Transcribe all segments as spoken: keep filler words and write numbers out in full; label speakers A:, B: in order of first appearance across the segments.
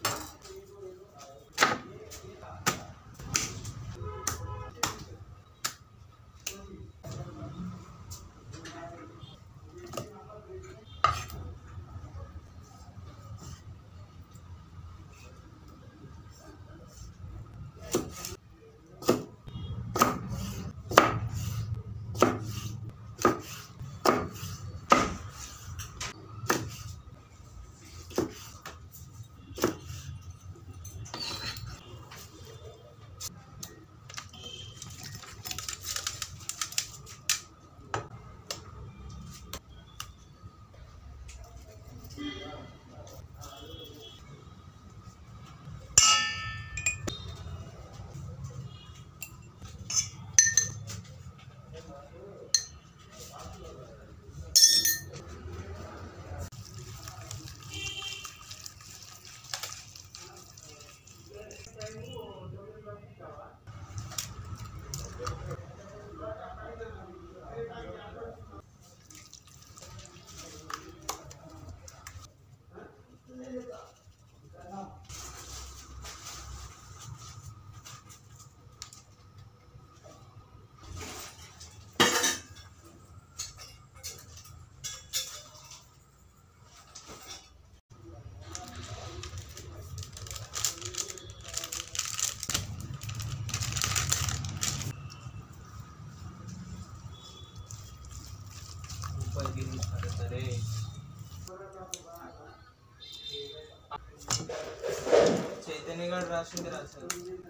A: చైతన్య గారు రాసింది రాశారు.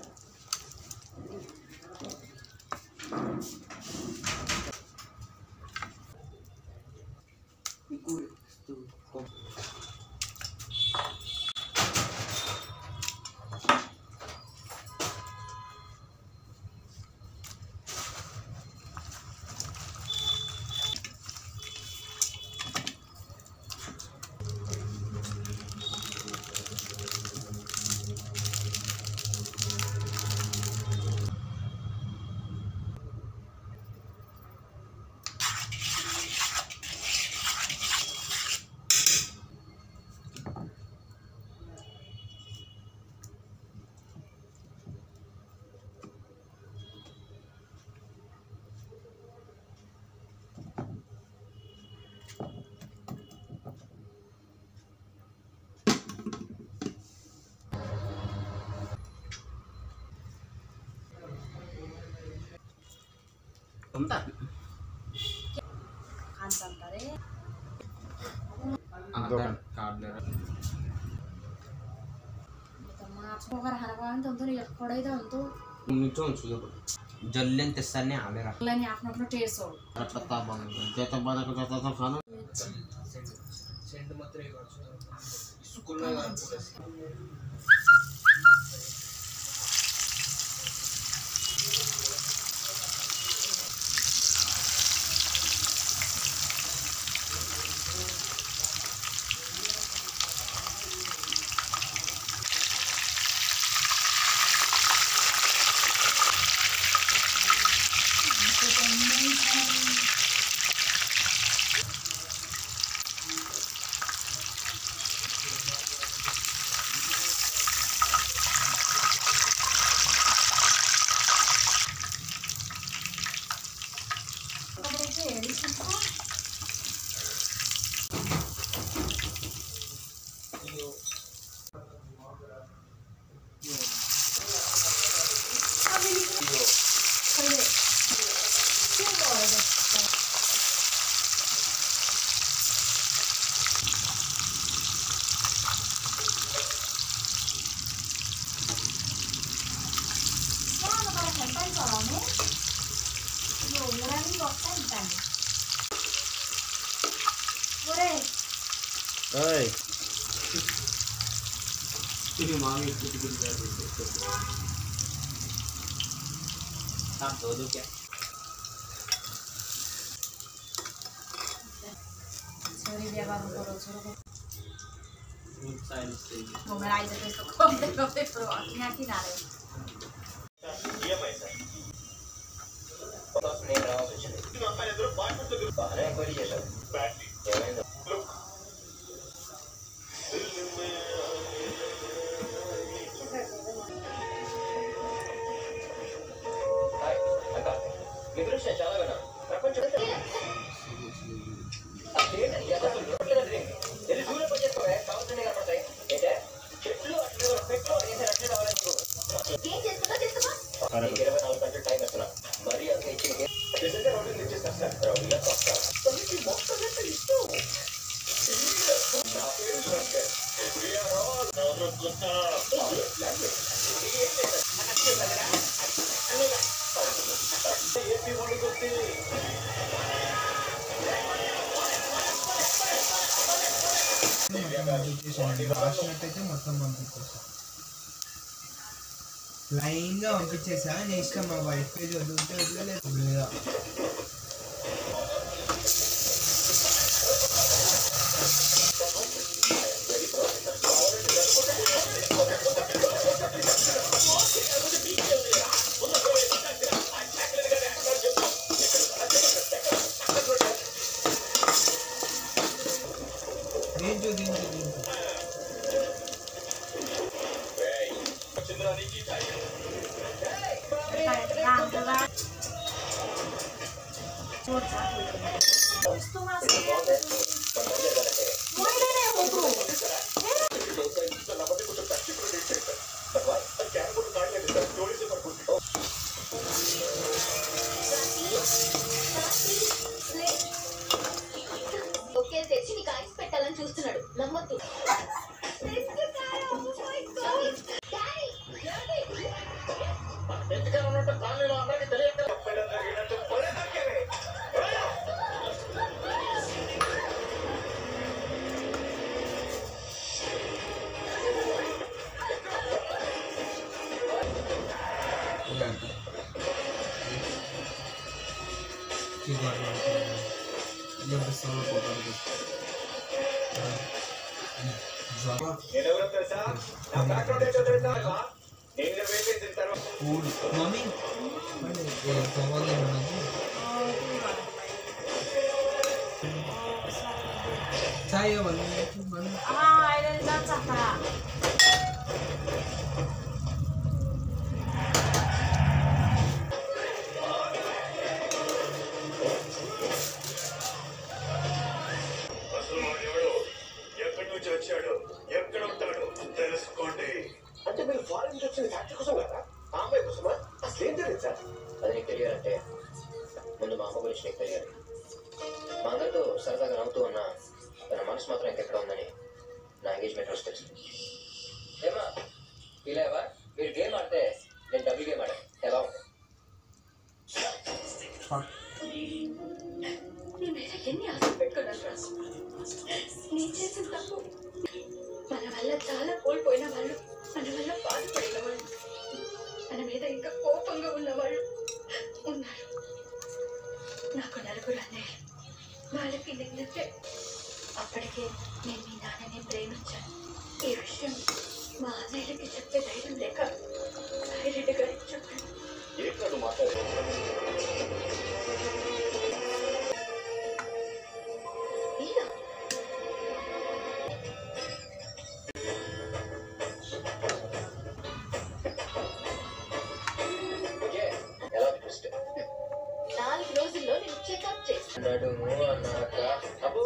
B: Bentar.
C: Kan santare.
B: Ada kader.
C: Semoga harapan tentu nih kalau itu untuk
B: Muncul sudah. Jalan tesannya ada.
C: lain yang aku nak taste so.
B: Kata bang. Jatuh pada kata kata sana.
A: सेंड मत रहेगा school में गान पूरा
B: Oi. Ini mami itu bikin dari itu. Tak duduk ya.
C: Sorry dia baru baru suruh.
B: Saya sih.
C: Mau ngerai jadi itu kok deh kok deh pro akhirnya kita ada.
D: Iya Pak Isa. Fotos nih raw sih. Itu apa ya terus bahan itu bahan yang kau dia sih. Battery. Look. నీకు ఇరవై నాలుగు గంటలు time ఇస్తున్నా మరి అంత ఇచ్చి నిజంగా రౌడీని ఇచ్చేస్తాను సార్ రౌడీగా తొమ్మిది మొత్తం ఇష్టం నా పేరు శంకర్ వీఆర్ ఆల్ నవరత్న ఏపీ వండుకొచ్చి
A: రాసినట్టయితే మొత్తం పంపించేసా లైన్ గా పంపించేసా నెక్స్ట్ మా వైట్ పేజ్ వదిలితే వదిలేదు లేదా దీంట్లో దీంట్లో దీంట్లో
E: ఓకే తెచ్చి నీకు ఐస్ పెట్టాలని చూస్తున్నాడు నమ్మద్దు
D: నేనెవరో తెలుసా నా బ్యాక్గ్రౌండ్ ఏంటో తెలుసా నేను వేసేసిన తర్వాత
A: mummy saya bang bang
C: ah ada di dalam sana
D: ఎక్కడి నుంచి వచ్చాడు ఎక్కడ ఉంటాడు తెలుసుకోండి అంటే మీరు ఫారెన్ నుంచి వచ్చిన ఫ్యాక్టరీ కోసం కదా ఆ అమ్మాయి కోసమా అసలు ఏం తెలియదు సార్ అది నీకు తెలియాలంటే ముందు మా అమ్మ గురించి నీకు తెలియాలి మా అందరితో సరదాగా నవ్వుతూ ఉన్నా తన మనసు మాత్రం ఇంకెక్కడ ఉందని నా ఎంగేజ్మెంట్ రోజు తెలుసు ఏమా ఫీల్ అయ్యావా మీరు గేమ్ ఆడితే నేను డబుల్ గేమ్ ఆడా ఎలా ఉంటుంది
E: నీ మీద ఎన్ని ఆశలు పెట్టుకున్నాను నేను చేసిన తప్పు మన వల్ల చాలా కోల్పోయిన వాళ్ళు మన వల్ల బాధపడిన వాళ్ళు మన మీద ఇంకా కోపంగా ఉన్న వాళ్ళు ఉన్నారు నాకు నలుగురు అన్నయ్య వాళ్ళకి నిన్నట్టే అప్పటికే నేను మీ నాన్నని ప్రేమించాను ఈ విషయం మా అన్నయ్యకి చెప్పే ధైర్యం లేక సైలెంట్ గా చెప్పాను
D: ఏడు మాట్లాడు
E: నాలుగు రోజుల్లో నేను చెకప్ చేస్తాను
D: అన్నాక అబ్బో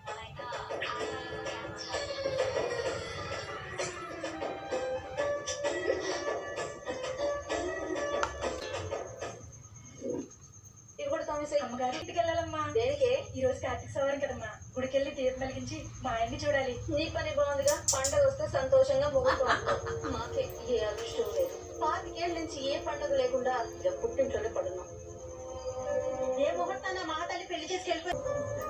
E: ఇది కూడా తొమ్మిది అమ్మగారి ఇంటికి వెళ్ళాలమ్మా దేనికే ఈ రోజు కార్తీక సవారం కదమ్మా గుడికెళ్ళి దీపం వెలిగించి మా ఆయన్ని చూడాలి నీ పని బాగుందిగా పండగ వస్తే సంతోషంగా ముగ్గుతాం మాకే ఏ అదృష్టం లేదు పాతికేళ్ళ నుంచి ఏ పండుగ లేకుండా పుట్టింట్లోనే పడున్నాం ఏ ముహూర్తాన మా తల్లి పెళ్లి చేసి వెళ్ళిపోయి